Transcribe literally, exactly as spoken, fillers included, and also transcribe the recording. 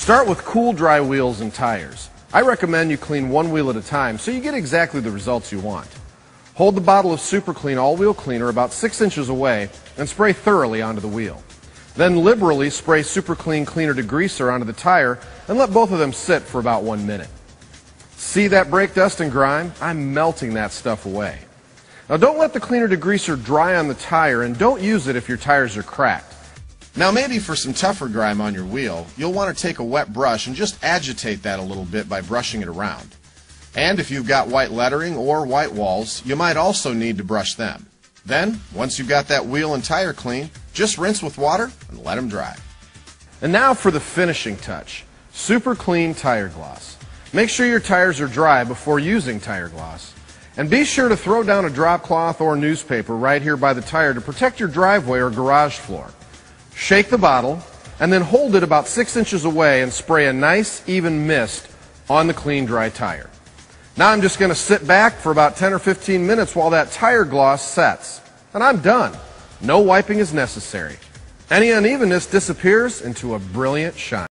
Start with cool, dry wheels and tires. I recommend you clean one wheel at a time so you get exactly the results you want. Hold the bottle of Super Clean All-Wheel Cleaner about six inches away and spray thoroughly onto the wheel. Then liberally spray Super Clean Cleaner Degreaser onto the tire and let both of them sit for about one minute. See that brake dust and grime? I'm melting that stuff away. Now don't let the cleaner degreaser dry on the tire, and don't use it if your tires are cracked. Now maybe for some tougher grime on your wheel, you'll want to take a wet brush and just agitate that a little bit by brushing it around. And if you've got white lettering or white walls, you might also need to brush them. Then, once you've got that wheel and tire clean, just rinse with water and let them dry. And now for the finishing touch, Super Clean Tire Gloss. Make sure your tires are dry before using tire gloss. And be sure to throw down a drop cloth or newspaper right here by the tire to protect your driveway or garage floor. Shake the bottle and then hold it about six inches away and spray a nice even mist on the clean dry tire. Now I'm just going to sit back for about ten or fifteen minutes while that tire gloss sets. And I'm done. No wiping is necessary. Any unevenness disappears into a brilliant shine.